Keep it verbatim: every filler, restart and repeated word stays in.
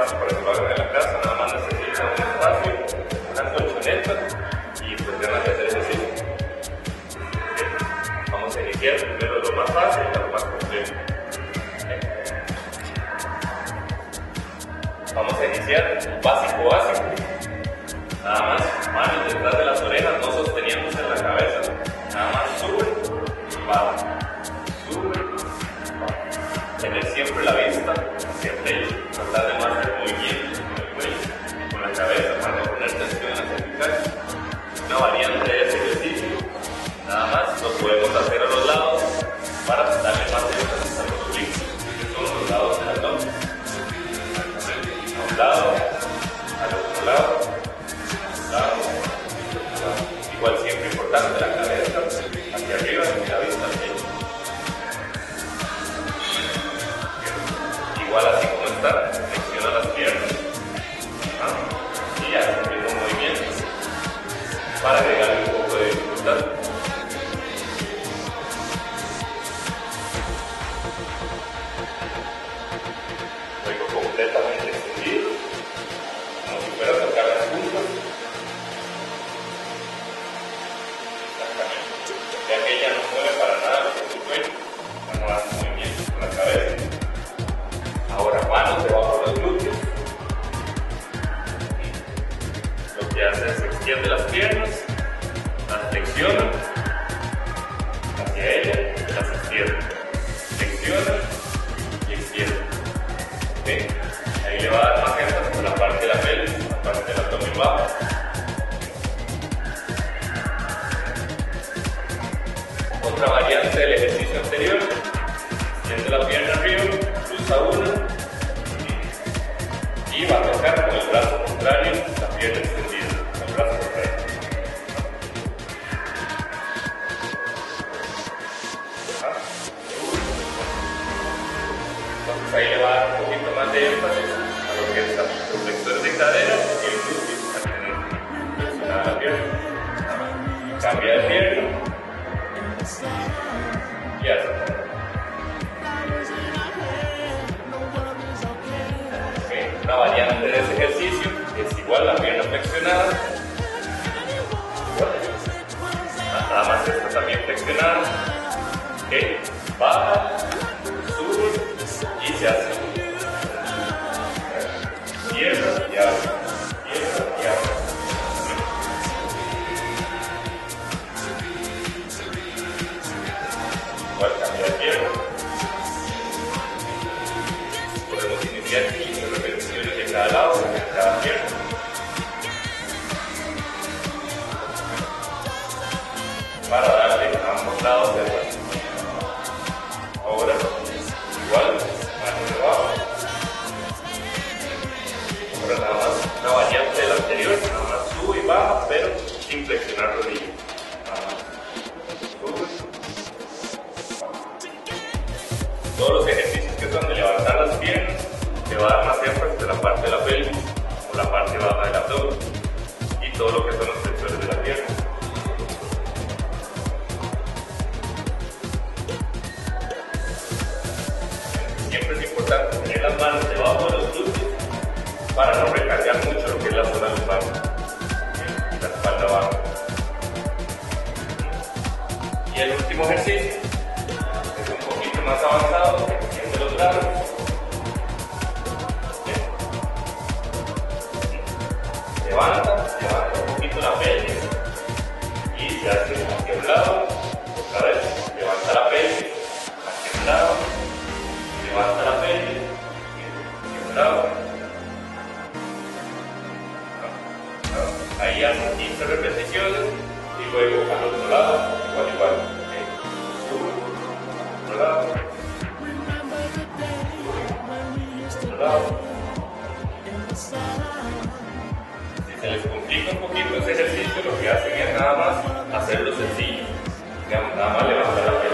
fácil para que lo hagan en la casa, nada más necesitan un espacio, una colchoneta y pues ganas de hacer ejercicio. Okay. Vamos a iniciar primero lo más fácil y lo más complejo. Okay. Vamos a iniciar básico básico. Nada más, manos detrás de las orejas, no sosteniéndose en la cabeza. Nada más sube y baja. Sube y baja. Tener siempre la vista hacia el techo. Tratar de no hacer movimientos con el cuello, con la cabeza, para no poner tensión cervical. Una variante de ese ejercicio. Nada más lo podemos hacer a los lados para darle más énfasis a los oblicuos, que son los lados del abdomen. A un lado, al otro lado. Igual siempre importante la cabeza hacia arriba y la vista al techo. Igual así como está, flexiona las piernas ¿ah? Y hace el mismo movimiento para agregarle un poco de dificultad. Luego completamente extendido, como si fuera a tocar las puntas. Ya que ella no mueve para nada con su cuello, no hace movimientos con la cabeza. Ahora manos debajo de los glúteos. Lo que hace es extiende las piernas, las flexiona hacia ella y las extiende. Flexiona y extiende. ¿Okay? Ahí le va a dar más énfasis a la parte de la pelvis, la parte del abdomen bajo. Otra variante del ejercicio anterior, extiende la pierna arriba, cruza una y va a tocar con el brazo contrario la pierna extendida, con el brazo contrario. Entonces ahí le va a dar un poquito más de énfasis a lo que es los flexores de cadera y el glúteo al tener flexionada la pierna. Cambia de pierna. Y así. Okay. Una variante de ese ejercicio es igual la pierna flexionada. Igual. Nada más esta también flexionada. Okay. Baja, sube y se hace. Cierra y abre. Cierra y abre. Igual cambia de pierna. Podemos iniciar quince repeticiones de cada lado, de cada pierna. Para darle a ambos lados de vuelta. Ahora, igual, manos debajo. Ahora nada más una variante de la anterior, nada más sube y baja, pero sin flexionar rodillas. Nada más. Sube. Todos los ejercicios que son de levantar las piernas, te va a dar más énfasis de la parte de la pelvis o la parte baja del abdomen y todo lo que son los flexores de la pierna. Siempre es importante tener las manos debajo de los glúteos para no recargar mucho lo que es la zona lumbar y la espalda baja. Y el último ejercicio es un poquito más avanzado, extiende los brazos. Levanta, levanta un poquito la pelvis y se hace hacia un lado, otra vez, levanta la pelvis, hacia un lado, levanta la pelvis, hacia un lado. Ahí hacen quince repeticiones y luego al otro lado, igual, igual. Okay. Sube, otro lado, sube, otro lado. Si se les complica un poquito ese ejercicio, lo que hacen es nada más hacerlo sencillo. Digamos, nada más levantar la pierna.